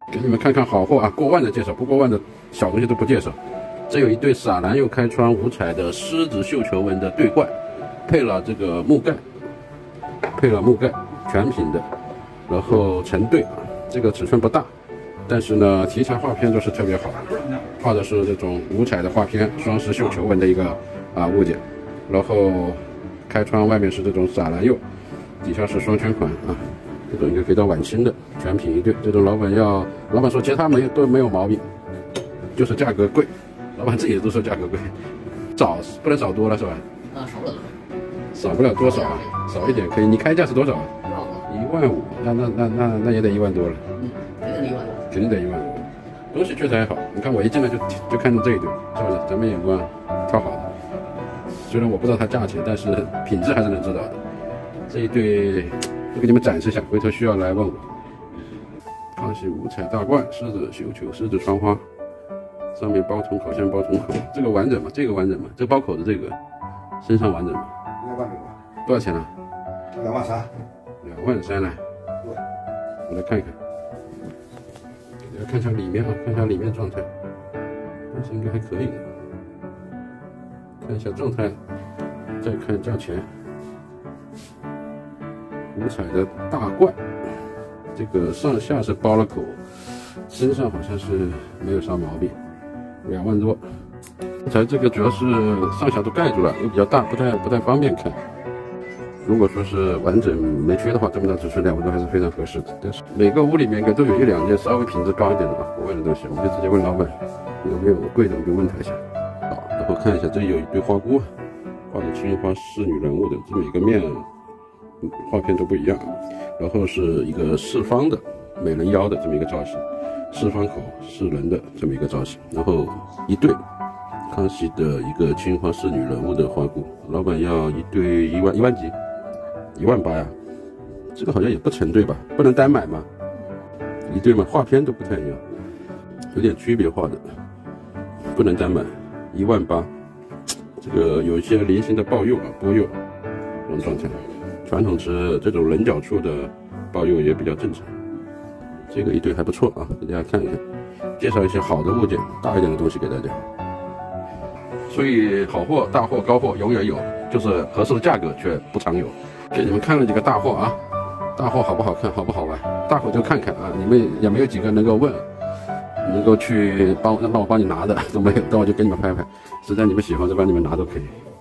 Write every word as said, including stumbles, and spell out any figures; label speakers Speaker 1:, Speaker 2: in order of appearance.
Speaker 1: 给你们看看好货啊，过万的介绍，不过万的小东西都不介绍。这有一对撒兰釉开窗五彩的狮子绣球纹的对冠，配了这个木盖，配了木盖，全品的，然后成对，这个尺寸不大，但是呢题材画片都是特别好，画的是这种五彩的画片，双狮绣球纹的一个啊物件，然后开窗外面是这种撒兰釉，底下是双圈款啊。这种应该可以到晚清的，全品一对。这种老板要，老板说其他没有都没有毛病，就是价格贵。老板自己都说价格贵，少不能少多了是吧？
Speaker 2: 啊，少不了，
Speaker 1: 少不了多少啊？少一点可以。你开价是多少啊？一万五，那那那那那也得一万多了。
Speaker 2: 嗯，肯定得一万多。
Speaker 1: 肯定得一万多。东西确实还好，你看我一进来就就看中这一对，是不是？咱们眼光挑好的。虽然我不知道它价钱，但是品质还是能知道的。这一对。就给你们展示一下，回头需要来问我。康熙五彩大冠，狮子绣球，狮子窗花，上面包筒口，下面包筒口，这个完整吗？这个完整吗？这个包口的这个身上完整吗？
Speaker 3: 应该完整吧？
Speaker 1: 多少钱呢？
Speaker 3: 两万三。
Speaker 1: 两万三来，我来看一看，给大家看一下里面啊，看一下里面状态，东西应该还可以。看一下状态，再看价钱。五彩的大冠，这个上下是包了口，身上好像是没有啥毛病，两万多。刚才这个主要是上下都盖住了，又比较大，不太不太方便看。如果说是完整没缺的话，这么大尺寸两万多还是非常合适的。但是每个屋里面应该都有一两件稍微品质高一点的啊，国外的东西，我们就直接问老板有没有贵的，我们就问他一下。好，然后看一下，这里有一堆花菇，画的青花仕女人物的，这每个面。画片都不一样，然后是一个四方的美人腰的这么一个造型，四方口四人的这么一个造型，然后一对康熙的一个青花仕女人物的花菇，老板要一对一万一万几，一万八呀，这个好像也不成对吧？不能单买吗？一对嘛，画片都不太一样，有点区别画的，不能单买，一万八，这个有一些菱形的抱釉啊，波釉这种状态。传统瓷这种棱角处的抱釉也比较正常，这个一对还不错啊，给大家看一看，介绍一些好的物件，大一点的东西给大家。所以好货、大货、高货永远有，就是合适的价格却不常有。给你们看了几个大货啊，大货好不好看，好不好玩，大伙就看看啊，你们也没有几个能够问，能够去帮让我帮你拿的都没有，那我就给你们拍拍，实在你们喜欢就帮你们拿都可以。